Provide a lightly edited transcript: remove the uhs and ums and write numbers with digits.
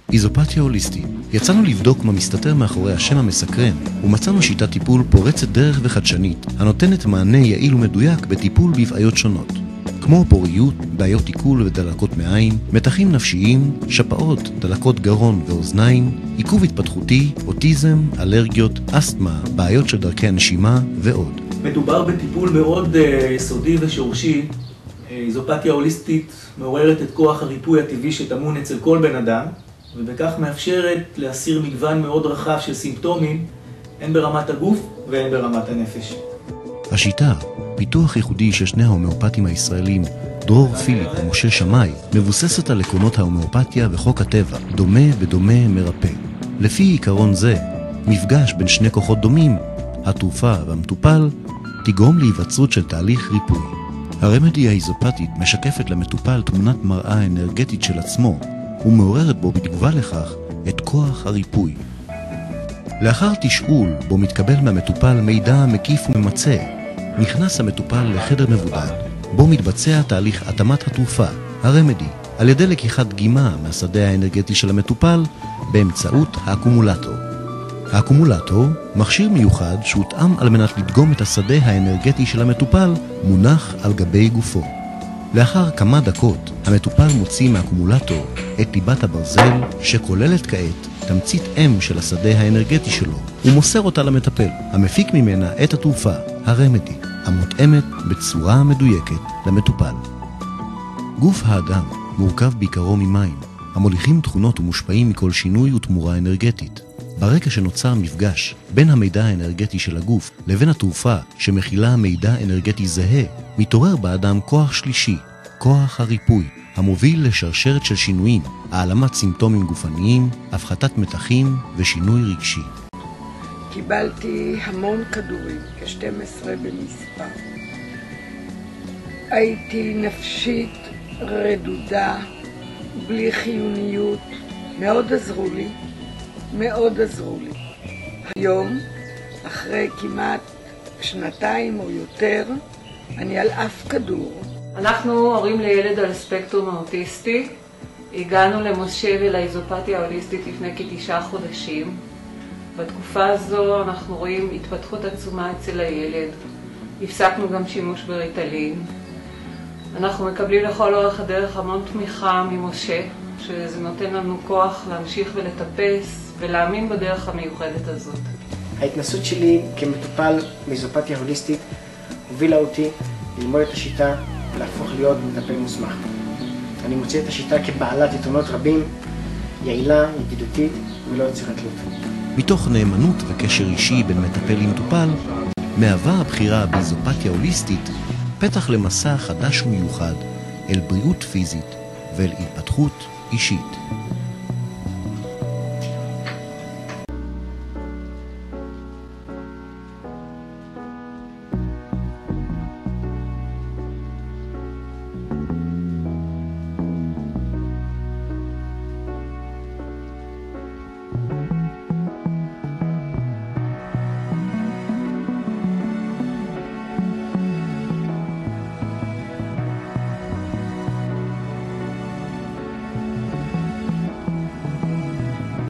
איזופתיה הוליסטית. יצאנו לבדוק מה מסתתר מאחורי השם המסקרן, ומצאנו שיטת טיפול פורצת דרך וחדשנית, הנותנת מענה יעיל ומדויק בטיפול בבעיות שונות, כמו פוריות, בעיות עיכול ודלקות מעיים, מתחים נפשיים, שפעות, דלקות גרון ואוזניים, עיכוב התפתחותי, אוטיזם, אלרגיות, אסתמה, בעיות של דרכי הנשימה ועוד. מדובר בטיפול מאוד יסודי ושורשי. איזופתיה הוליסטית מעוררת את כוח הריפוי הטבעי שטמון אצל כל בן אדם, ובכך מאפשרת להסיר מגוון מאוד רחב של סימפטומים, הן ברמת הגוף והן ברמת הנפש. השיטה, פיתוח ייחודי של שני ההומאופטים הישראלים, דרור פיליפ ומשה שמאי, מבוססת על עקרונות ההומאופתיה וחוק הטבע, דומה בדומה מרפא. לפי עיקרון זה, מפגש בין שני כוחות דומים, התרופה והמטופל, תגרום להיווצרות של תהליך ריפוי. הרמדי האיזופתית משקפת למטופל תמונת מראה אנרגטית של עצמו, ומעוררת בו בתגובה לכך את כוח הריפוי. לאחר תשאול בו מתקבל מהמטופל מידע מקיף וממצה, נכנס המטופל לחדר מבודד, בו מתבצע תהליך התאמת התרופה, הרמדי, על ידי לקיחת דגימה מהשדה האנרגטי של המטופל באמצעות האקומולטור. האקומולטור, מכשיר מיוחד שהותאם על מנת לדגום את השדה האנרגטי של המטופל, מונח על גבי גופו. לאחר כמה דקות, המטופל מוציא מהאקומולטור את ליבת הברזל שכוללת כעת תמצית אם של השדה האנרגטי שלו, ומוסר אותה למטפל, המפיק ממנה את התרופה, הרמדי, המותאמת בצורה מדויקת למטופל. גוף האדם מורכב בעיקרו ממים, המוליכים תכונות ומושפעים מכל שינוי ותמורה אנרגטית. ברגע שנוצר מפגש בין המידע האנרגטי של הגוף לבין התרופה שמכילה מידע אנרגטי זהה, מתעורר באדם כוח שלישי, כוח הריפוי, המוביל לשרשרת של שינויים, העלמת סימפטומים גופניים, הפחתת מתחים ושינוי רגשי. קיבלתי המון כדורים, כ-12 במספר. הייתי נפשית רדודה, בלי חיוניות, מאוד עזרו לי. היום, אחרי כמעט 2 או יותר, אני על אף כדור. אנחנו הורים לילד על ספקטרום האוטיסטי. הגענו למשה ולאיזופתיה ההוליסטית לפני כ9 חודשים. בתקופה הזו אנחנו רואים התפתחות עצומה אצל הילד. הפסקנו גם שימוש בריטלין. אנחנו מקבלים לכל אורך הדרך המון תמיכה ממשה, שזה נותן לנו כוח להמשיך ולטפס ולהאמין בדרך המיוחדת הזאת. ההתנסות שלי כמטופל מאיזופתיה הוליסטית הובילה אותי ללמוד את השיטה ולהפוך להיות מטפל מוסמך. אני מוצא את השיטה כבעלת יתרונות רבים, יעילה, ידידותית ולא יוצרת תלות. מתוך נאמנות וקשר אישי בין מטפל למטופל, מהווה הבחירה באיזופתיה הוליסטית פתח למסע חדש ומיוחד אל בריאות פיזית ואל התפתחות אישית.